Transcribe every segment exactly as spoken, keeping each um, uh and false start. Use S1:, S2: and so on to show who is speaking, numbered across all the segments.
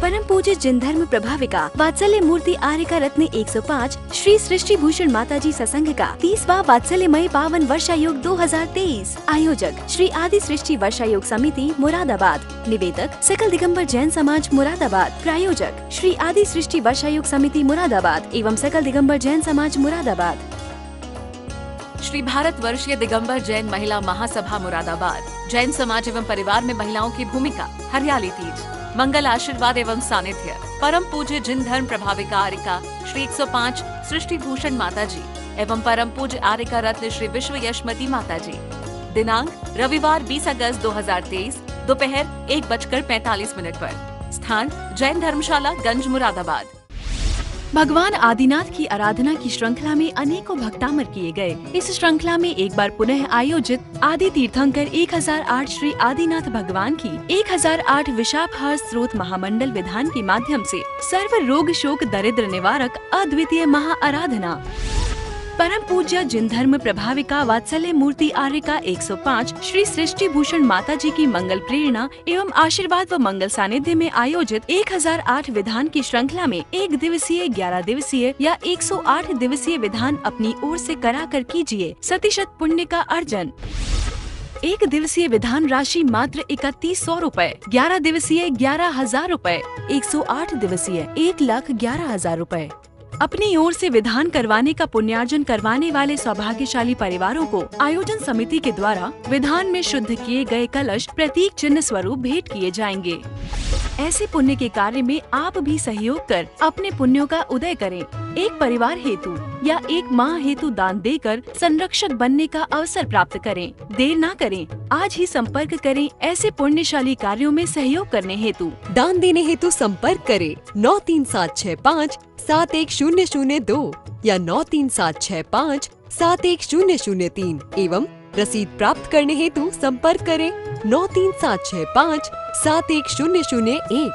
S1: परम पूज्य जिन धर्म प्रभाविका वात्सल्य मूर्ति आर्यका रत्न एक सौ पाँच श्री सृष्टि भूषण माताजी सत्संग का तीसवा वात्सल्यमय पावन वर्षायोग दो हजार तेईस। आयोजक श्री आदि सृष्टि वर्षायोग समिति मुरादाबाद। निवेदक सकल दिगंबर जैन समाज मुरादाबाद। प्रायोजक श्री आदि सृष्टि वर्षायोग समिति मुरादाबाद एवं सकल दिगंबर जैन समाज मुरादाबाद।
S2: श्री भारत वर्षीय दिगंबर जैन महिला महासभा मुरादाबाद। जैन समाज एवं परिवार में महिलाओं की भूमिका। हरियाली तीज, मंगल आशीर्वाद एवं सानिध्य। परम पूज्य जिन धर्म प्रभाविका आर्यका श्री एक सौ पाँच सृष्टि भूषण माता जी एवं परम पूज्य आर्यका रत्न श्री विश्व यशमती माता जी। दिनांक रविवार बीस अगस्त दो हजार तेईस दोपहर एक बजकर पैतालीस मिनट पर। स्थान जैन धर्मशाला गंज मुरादाबाद।
S1: भगवान आदिनाथ की आराधना की श्रृंखला में अनेकों भक्तामर किए गए। इस श्रृंखला में एक बार पुनः आयोजित आदि तीर्थंकर एक हजार आठ श्री आदिनाथ भगवान की एक हजार आठ विशाखहार स्रोत महामंडल विधान के माध्यम से सर्व रोग शोक दरिद्र निवारक अद्वितीय महा आराधना। परम पूज्य जिन धर्म प्रभाविका वात्सल्य मूर्ति आर्यका एक सौ पाँच श्री सृष्टि भूषण माता जी की मंगल प्रेरणा एवं आशीर्वाद व मंगल सानिध्य में आयोजित एक हजार आठ विधान की श्रृंखला में एक दिवसीय, ग्यारह दिवसीय या एक सौ आठ दिवसीय विधान अपनी ओर से करा कर कीजिए प्रतिशत पुण्य का अर्जन। एक दिवसीय विधान राशि मात्र इकतीस सौ रूपए, ग्यारह दिवसीय ग्यारह हजार रूपए, एक सौ आठ दिवसीय एक लाख ग्यारह हजार रूपए। अपनी ओर से विधान करवाने का पुण्यार्जन करवाने वाले सौभाग्यशाली परिवारों को आयोजन समिति के द्वारा विधान में शुद्ध किए गए कलश प्रतीक चिन्ह स्वरूप भेंट किए जाएंगे। ऐसे पुण्य के कार्य में आप भी सहयोग कर अपने पुण्यों का उदय करें। एक परिवार हेतु या एक माह हेतु दान देकर संरक्षक बनने का अवसर प्राप्त करें। देर ना करें, आज ही संपर्क करें ऐसे पुण्यशाली कार्यों में सहयोग करने हेतु।
S3: दान देने हेतु संपर्क करें नौ तीन सात छह पाँच सात एक शून्य शून्य दो या नौ तीन सात छह पाँच सात एक शून्य शून्य तीन एवं रसीद प्राप्त करने हेतु संपर्क करें नौ तीन सात छह पाँच सात एक शून्य शून्य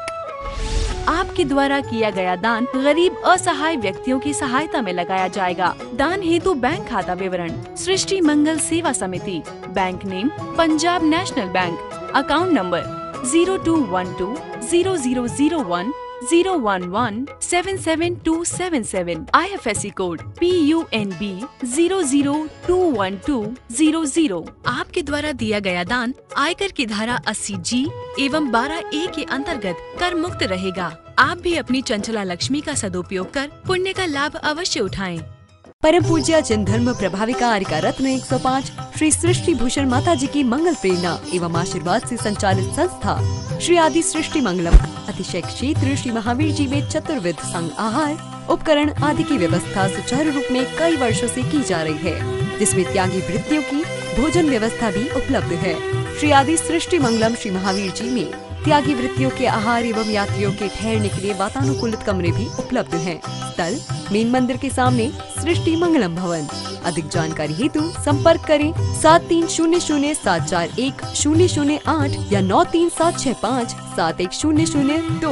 S3: एक।
S1: आपके द्वारा किया गया दान गरीब असहाय व्यक्तियों की सहायता में लगाया जाएगा। दान हेतु बैंक खाता विवरण सृष्टि Mangal Seva Samiti, bank name Punjab national bank, account number zero two one two zero zero zero one zero one one seven seven two seven seven, I F S C code P U N B zero zero two one two zero zero. आपके द्वारा दिया गया दान आयकर की धारा अस्सी जी एवं बारह ए के अंतर्गत कर मुक्त रहेगा। आप भी अपनी चंचला लक्ष्मी का सदुपयोग कर पुण्य का लाभ अवश्य उठाएं।
S3: परम पूज्य जिन धर्म प्रभाविका आर्यका रत्न एक सौ पाँच श्री सृष्टि भूषण माता जी की मंगल प्रेरणा एवं आशीर्वाद से संचालित संस्था श्री आदि सृष्टि मंगलम अतिशय क्षेत्र श्री महावीर जी में चतुर्विध संग आहार उपकरण आदि की व्यवस्था सुचारू रूप में कई वर्षों से की जा रही है, जिसमें त्यागी वृत्तियों की भोजन व्यवस्था भी उपलब्ध है। श्री आदि सृष्टि मंगलम श्री महावीर जी में त्यागी वृत्तियों के आहार एवं यात्रियों के ठहरने के लिए वातानुकूलित कमरे भी उपलब्ध हैं। स्थल मेन मंदिर के सामने सृष्टि मंगलम भवन। अधिक जानकारी हेतु संपर्क करें सात तीन शून्य शून्य सात चार एक शून्य शून्य आठ या नौ तीन सात छह पाँच सात एक शून्य शून्य दो।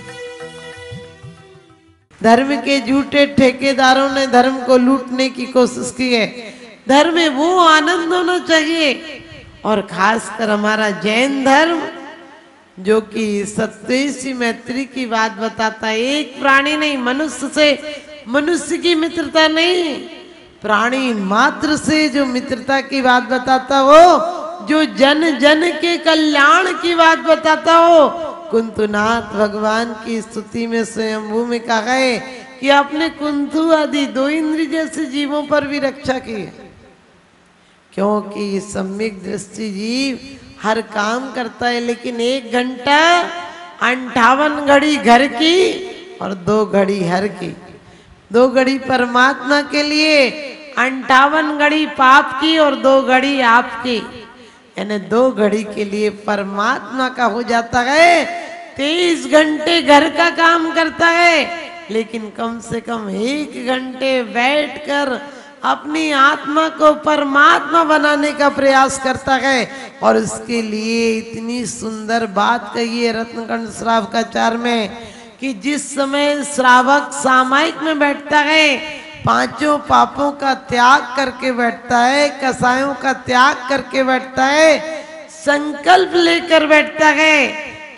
S4: धर्म के झूठे ठेकेदारों ने धर्म को लूटने की कोशिश की है। धर्म में वो आनंद होना चाहिए, और खासकर हमारा जैन धर्म जो कि सत्वेशी मैत्री की बात बताता है। एक प्राणी नहीं, मनुष्य से मनुष्य की मित्रता नहीं, प्राणी मात्र से जो मित्रता की बात बताता हो, जो जन जन के कल्याण की बात बताता हो। कुंतुनाथ भगवान की स्तुति में स्वयंभू में कहा है कि आपने कुंतु आदि दो इंद्रिय जैसे जीवों पर भी रक्षा की, क्योंकि सम्यक दृष्टि जीव हर काम करता है, लेकिन एक घंटा अंठावन घड़ी घर की और दो घड़ी हर की, दो घड़ी परमात्मा के लिए, अंठावन घड़ी पाप की और दो घड़ी आपकी, यानी दो घड़ी के लिए परमात्मा का हो जाता है। तेईस घंटे घर का काम करता है, लेकिन कम से कम एक घंटे बैठकर अपनी आत्मा को परमात्मा बनाने का प्रयास करता है। और इसके लिए इतनी सुंदर बात कही है रत्नखंड श्रावकाचार में कि जिस समय श्रावक सामायिक में बैठता है, पांचों पापों का त्याग करके बैठता है, कसायों का त्याग करके बैठता है, संकल्प लेकर बैठता है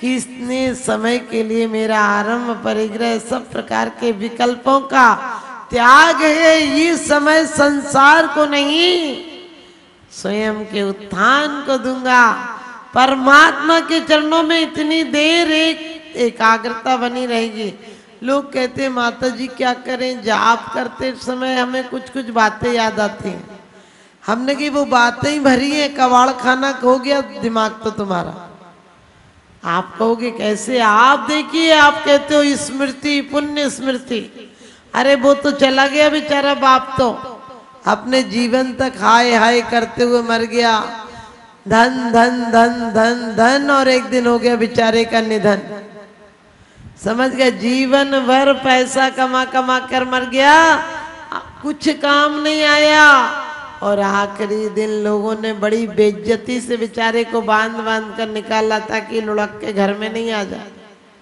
S4: कि इसने समय के लिए मेरा आरंभ परिग्रह सब प्रकार के विकल्पों का त्याग है। ये समय संसार को नहीं स्वयं के उत्थान को दूंगा। परमात्मा के चरणों में इतनी देर एक एकाग्रता बनी रहेगी। लोग कहते हैं माता जी क्या करें, जाप करते समय हमें कुछ कुछ बातें याद आती हैं। हमने की वो बातें ही भरी है, कबाड़ खाना हो गया दिमाग तो तुम्हारा। आप कहोगे कैसे, आप देखिए आप कहते हो स्मृति पुण्य स्मृति, अरे वो तो चला गया बेचारा बाप, तो अपने जीवन तक हाय हाय करते हुए मर गया, धन धन धन धन धन, और एक दिन हो गया बेचारे का निधन। समझ गए, जीवन भर पैसा कमा कमा कर मर गया, कुछ काम नहीं आया, और आखिरी दिन लोगों ने बड़ी बेइज्जती से बेचारे को बांध बांध कर निकाला ताकि लुढ़क के घर में नहीं आ जाए।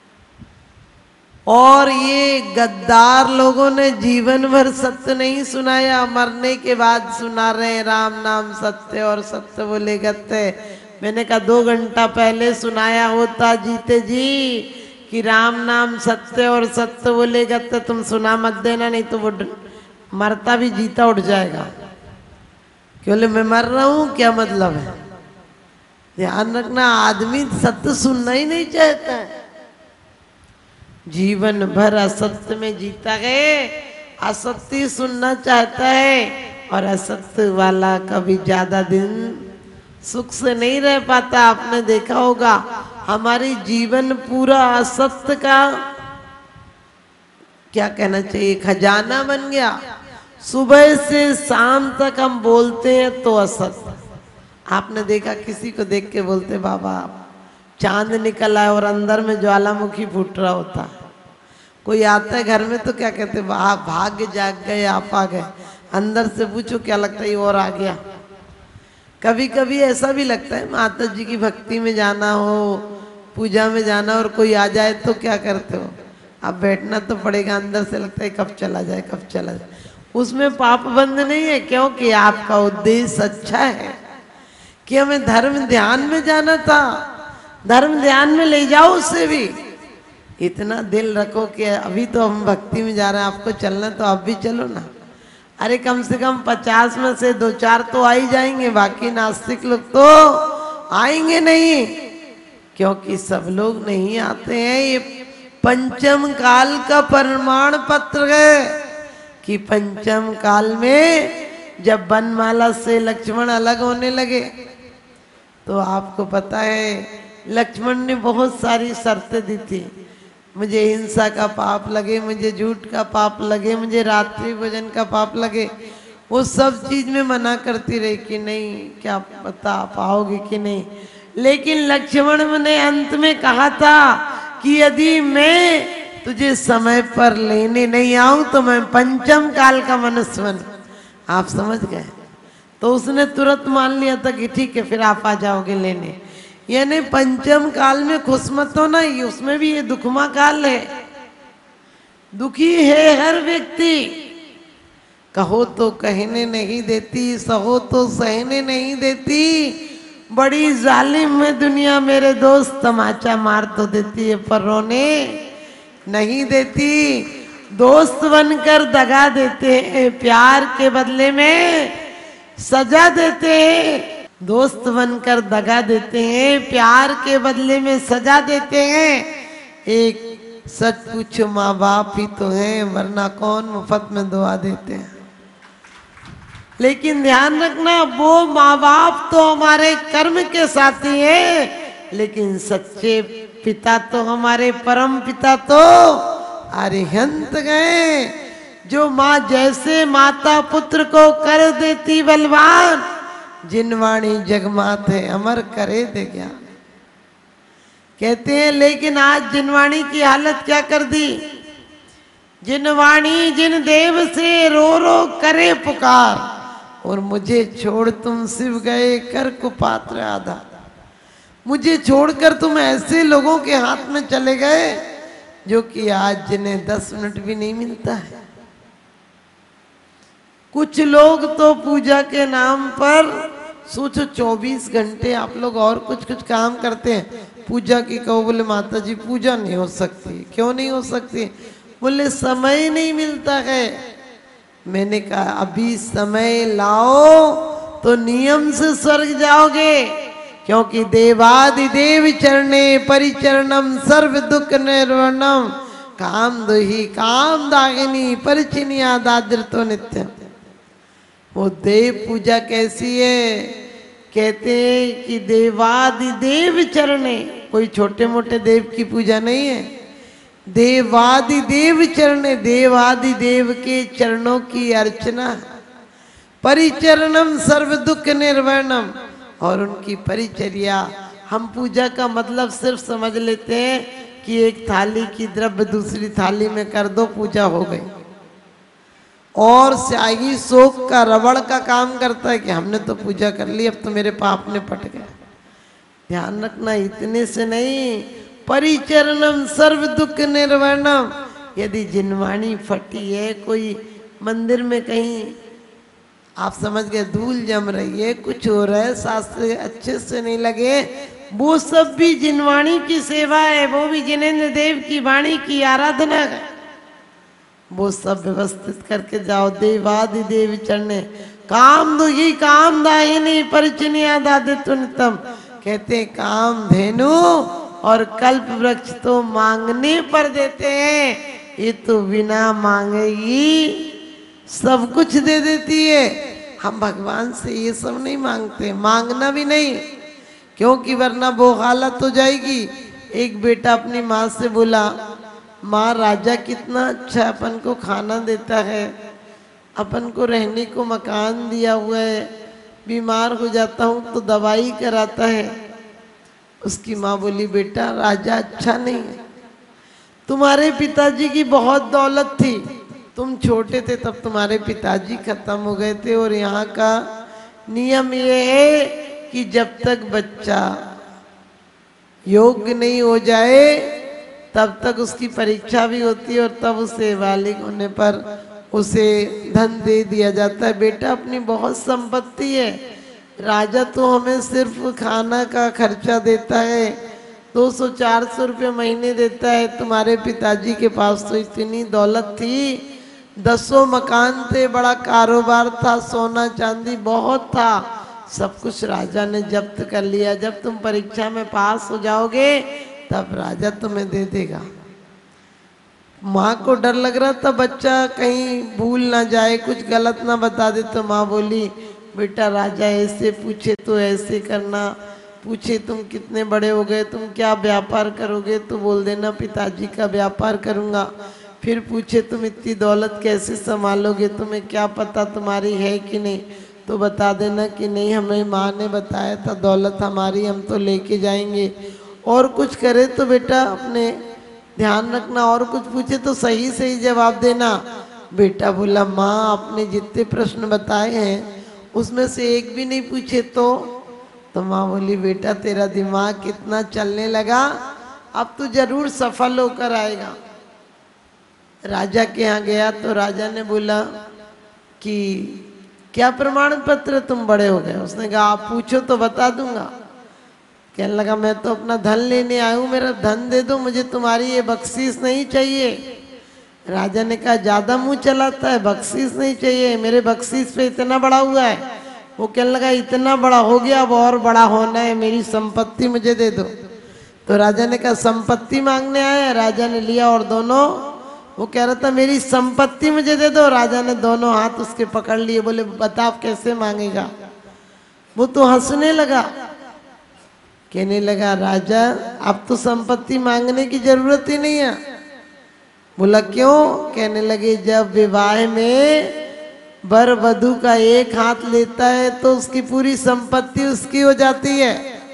S4: और ये गद्दार लोगों ने जीवन भर सत्य नहीं सुनाया, मरने के बाद सुना रहे राम नाम सत्य और सत्य बोले गत्ते। मैंने कहा दो घंटा पहले सुनाया होता जीते जी कि राम नाम सत्य और सत्य बोले गत्ते, तुम सुना मत देना, नहीं तो वो मरता भी जीता उठ जाएगा। क्यों मैं मर रहा हूं क्या मतलब है। ध्यान रखना, आदमी सत्य सुनना ही नहीं चाहता है, जीवन भर असत्य में जीता गए, असत्य सुनना चाहता है, और असत्य वाला कभी ज्यादा दिन सुख से नहीं रह पाता। आपने देखा होगा हमारी जीवन पूरा असत्य का क्या कहना चाहिए खजाना बन गया। सुबह से शाम तक हम बोलते हैं तो असत्य। आपने देखा किसी को देख के बोलते बाबा चांद निकल आए और अंदर में ज्वालामुखी फूट रहा होता है। कोई आता है घर में तो क्या कहते वाह भाग्य जाग गए आप आ गए, अंदर से पूछो क्या लगता है और आ गया। कभी कभी ऐसा भी लगता है माता जी की भक्ति में जाना हो, पूजा में जाना और कोई आ जाए तो क्या करते हो, अब बैठना तो पड़ेगा, अंदर से लगता है कब चला जाए कब चला जाए। उसमें पाप बंद नहीं है, क्योंकि आपका उद्देश्य अच्छा है कि हमें धर्म ध्यान में जाना था, धर्म ध्यान में ले जाओ। उससे भी इतना दिल रखो कि अभी तो हम भक्ति में जा रहे हैं, आपको चलना तो आप भी चलो ना। अरे कम से कम पचास में से दो चार तो आ ही जाएंगे, बाकी नास्तिक लोग तो आएंगे नहीं, क्योंकि सब लोग नहीं आते हैं। ये पंचम काल का प्रमाण पत्र है कि पंचम काल में जब वनमाला से लक्ष्मण अलग होने लगे तो आपको पता है लक्ष्मण ने बहुत सारी शर्तें दी थी। मुझे हिंसा का पाप लगे, मुझे झूठ का पाप लगे, मुझे रात्रि भोजन का पाप लगे, वो सब चीज में मना करती रही कि नहीं क्या बता पाओगे कि नहीं। लेकिन लक्ष्मण ने अंत में कहा था कि यदि मैं तुझे समय पर लेने नहीं आऊं तो मैं पंचम काल का मनुष्य बन। आप समझ गए, तो उसने तुरंत मान लिया था कि ठीक है फिर आप आ जाओगे लेने। यानी पंचम काल में खुश मत हो ना, ये उसमें भी ये दुखमा काल है, दुखी है हर व्यक्ति। कहो तो कहने नहीं देती, सहो तो सहने नहीं देती, बड़ी जालिम है दुनिया मेरे दोस्त, तमाचा मार तो देती है पर रोने नहीं देती। दोस्त बनकर दगा देते हैं, प्यार के बदले में सजा देते हैं। दोस्त बनकर दगा देते हैं, प्यार के बदले में सजा देते हैं। एक सच पूछो माँ बाप ही तो हैं, वरना कौन मुफ्त में दुआ देते हैं। लेकिन ध्यान रखना वो माँ बाप तो हमारे कर्म के साथी हैं, लेकिन सच्चे पिता तो हमारे परम पिता तो अरिहंत गए। जो माँ जैसे माता पुत्र को कर देती बलवान, जिनवाणी जगमात है अमर करे दे ज्ञान। कहते हैं लेकिन आज जिनवाणी की हालत क्या कर दी। जिनवाणी जिन देव से रो रो करे पुकार, और मुझे छोड़ तुम शिव गए कर कुपात्र आधा। मुझे छोड़कर तुम ऐसे लोगों के हाथ में चले गए जो कि आज जिन्हें दस मिनट भी नहीं मिलता है। कुछ लोग तो पूजा के नाम पर सोचो चौबीस घंटे आप लोग और कुछ कुछ काम करते हैं, पूजा की कहो, बोले माता जी पूजा नहीं हो सकती। क्यों नहीं हो सकती? बोले समय नहीं मिलता है। मैंने कहा अभी समय लाओ तो नियम से स्वर्ग जाओगे, क्योंकि देवादिदेव चरणे परिचरणम सर्व दुख निर्वणम काम दुही काम दागिनी परिचिनिया दादृतो नित्य। वो देव पूजा कैसी है? कहते हैं कि देवादिदेव चरणे, कोई छोटे मोटे देव की पूजा नहीं है। देवादिदेव चरणे, देवादिदेव के चरणों की अर्चना। परिचरणम सर्व दुख निर्वणम, और उनकी परिचर्या। हम पूजा का मतलब सिर्फ समझ लेते हैं कि एक थाली की द्रव्य दूसरी थाली में कर दो, पूजा हो गई। और स्याही शोक का रबड़ का काम करता है कि हमने तो पूजा कर ली, अब तो मेरे पाप ने पट गए। ध्यान रखना, इतने से नहीं। परिचरणम सर्व दुख निर्वणम। यदि जिनवाणी फटी है, कोई मंदिर में कहीं आप समझ गए धूल जम रही है, कुछ हो रहा है, शास्त्र अच्छे से नहीं लगे, वो सब भी जिनवाणी की सेवा है, वो भी जिनेंद्र देव की वाणी की आराधना है। वो सब व्यवस्थित करके जाओ। देवादि देव चरणे काम दुही काम दाहिनी परिचनिया दादित्वनितम। कहते काम धेनु और कल्प वृक्ष तो मांगने पर देते हैं, ये तो बिना मांगेगी सब कुछ दे देती है। हम भगवान से ये सब नहीं मांगते, मांगना भी नहीं, क्योंकि वरना वो हालत हो जाएगी। एक बेटा अपनी माँ से बोला, माँ राजा कितना अच्छा अपन को खाना देता है, अपन को रहने को मकान दिया हुआ है, बीमार हो जाता हूँ तो दवाई कराता है। उसकी माँ बोली, बेटा राजा अच्छा नहीं है, तुम्हारे पिताजी की बहुत दौलत थी, तुम छोटे थे तब तुम्हारे पिताजी खत्म हो गए थे, और यहाँ का नियम ये है कि जब तक बच्चा योग्य नहीं हो जाए तब तक उसकी परीक्षा भी होती है, और तब उसे बालिग होने पर उसे धन दे दिया जाता है। बेटा अपनी बहुत संपत्ति है, राजा तो हमें सिर्फ खाना का खर्चा देता है, दो सौ चार सौ रुपये महीने देता है। तुम्हारे पिताजी के पास तो इतनी दौलत थी, दसों मकान थे, बड़ा कारोबार था, सोना चांदी बहुत था, सब कुछ राजा ने जब्त कर लिया। जब तुम परीक्षा में पास हो जाओगे तब राजा तुम्हें दे देगा। माँ को डर लग रहा था बच्चा कहीं भूल ना जाए, कुछ गलत ना बता दे, तो माँ बोली, बेटा राजा ऐसे पूछे तो ऐसे करना, पूछे तुम कितने बड़े हो गए, तुम क्या व्यापार करोगे, तो बोल देना पिताजी का व्यापार करूँगा। फिर पूछे तुम इतनी दौलत कैसे संभालोगे, तुम्हें क्या पता तुम्हारी है कि नहीं, तो बता देना कि नहीं हमें माँ ने बताया था दौलत हमारी, हम तो लेके जाएंगे। और कुछ करे तो बेटा अपने ध्यान रखना, और कुछ पूछे तो सही सही जवाब देना। बेटा बोला, माँ आपने जितने प्रश्न बताए हैं उसमें से एक भी नहीं पूछे तो तो माँ बोली, बेटा तेरा दिमाग कितना चलने लगा, अब तू जरूर सफल होकर आएगा। राजा के यहाँ गया तो राजा ने बोला कि क्या प्रमाण पत्र, तुम बड़े हो गए? उसने कहा आप पूछो तो बता दूंगा। कहने लगा, मैं तो अपना धन लेने आया हूँ, मेरा धन दे दो, मुझे तुम्हारी ये बख्शीश नहीं चाहिए। राजा ने कहा, ज्यादा मुंह चलाता है, बख्शीश नहीं चाहिए, मेरे बख्शीश पे इतना बड़ा हुआ है। वो कहने लगा, इतना बड़ा हो गया, अब और बड़ा होना है, मेरी संपत्ति मुझे दे दो। तो राजा ने कहा, संपत्ति मांगने आया? राजा ने लिया, और दोनों, वो कह रहा था मेरी संपत्ति मुझे दे दो। राजा ने दोनों हाथ उसके पकड़ लिए, बोले बता आप कैसे मांगेगा। वो तो हंसने लगा, कहने लगा, राजा अब तो संपत्ति मांगने की जरूरत ही नहीं है। बोला क्यों? कहने लगे, जब विवाह में वर वधू का एक हाथ लेता है तो उसकी पूरी संपत्ति उसकी हो जाती है,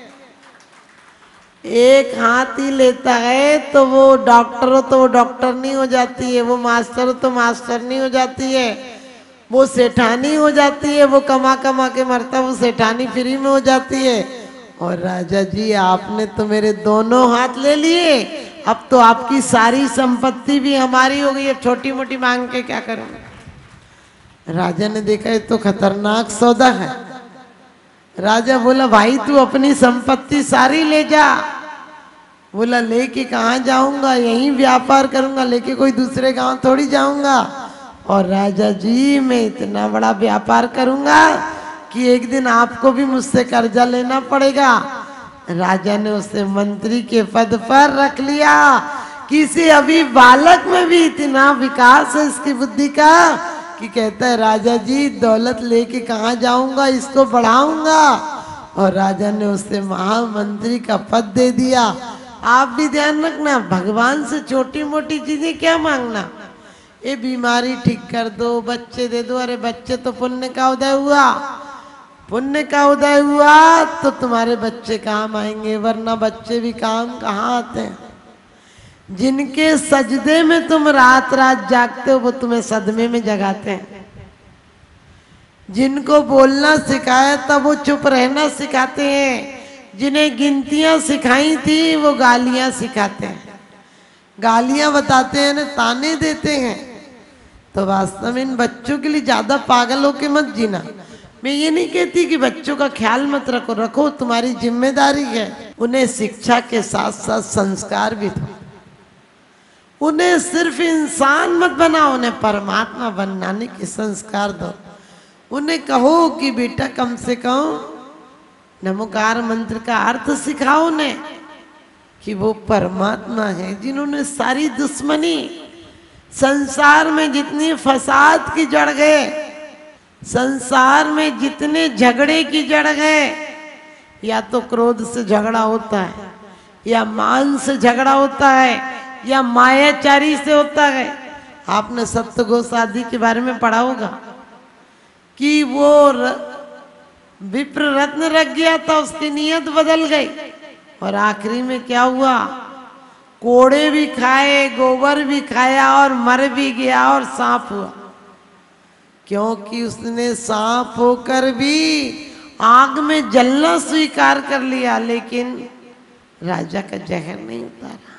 S4: एक हाथ ही लेता है तो वो डॉक्टर हो तो वो डॉक्टर नहीं हो जाती है, वो मास्टर हो तो मास्टर नहीं हो जाती है, वो सेठानी हो जाती है, वो कमा कमा के मरता वो सेठानी फ्री में हो जाती है। और राजा जी आपने तो मेरे दोनों हाथ ले लिए, अब तो आपकी सारी संपत्ति भी हमारी हो गई, अब छोटी मोटी मांग के क्या करूँगा। राजा ने देखा ये तो खतरनाक सौदा है। राजा बोला, भाई तू अपनी संपत्ति सारी ले जा, बोला लेके कहाँ जाऊंगा, यहीं व्यापार करूंगा, लेके कोई दूसरे गांव थोड़ी जाऊंगा। और राजा जी मैं इतना बड़ा व्यापार करूंगा कि एक दिन आपको भी मुझसे कर्जा लेना पड़ेगा। राजा ने उसे मंत्री के पद पर रख लिया। किसी अभी बालक में भी इतना विकास है इसकी बुद्धि का कि कहता है राजा जी दौलत लेके कहाँ जाऊंगा, इसको बढ़ाऊंगा। और राजा ने उसे महामंत्री का पद दे दिया। आप भी ध्यान रखना, भगवान से छोटी मोटी चीजें क्या मांगना। ये बीमारी ठीक कर दो, बच्चे दे दो, अरे बच्चे तो पुण्य का उदय हुआ, पुण्य का उदय हुआ तो तुम्हारे बच्चे काम आएंगे, वरना बच्चे भी काम कहाँ आते हैं। जिनके सजदे में तुम रात रात जागते हो वो तुम्हें सदमे में जगाते हैं। जिनको बोलना सिखाया तब वो चुप रहना सिखाते हैं। जिन्हें गिनतियां सिखाई थी वो गालियां सिखाते हैं, गालियां बताते हैं ना, ताने देते हैं। तो वास्तव में इन बच्चों के लिए ज्यादा पागल होके मत जीना। मैं ये नहीं कहती कि बच्चों का ख्याल मत रखो, रखो, तुम्हारी जिम्मेदारी है। उन्हें शिक्षा के साथ साथ संस्कार भी दो। उन्हें सिर्फ इंसान मत बनाओ, उन्हें परमात्मा बनाने के संस्कार दो। उन्हें कहो कि बेटा कम से कम नमोकार मंत्र का अर्थ सिखाओ उन्हें कि वो परमात्मा है जिन्होंने सारी दुश्मनी, संसार में जितनी फसाद की जड़ गए, संसार में जितने झगड़े की जड़ गए, या तो क्रोध से झगड़ा होता है, या मान से झगड़ा होता है, या मायाचारी से होता है। आपने सप्तघोष आदि के बारे में पढ़ा होगा कि वो विप्र रत्न रख गया था, उसकी नीयत बदल गई और आखिरी में क्या हुआ, कोड़े भी खाए, गोबर भी खाया और मर भी गया और सांप हुआ। क्योंकि उसने सांप होकर भी आग में जलना स्वीकार कर लिया, लेकिन राजा का जहर नहीं उतारा।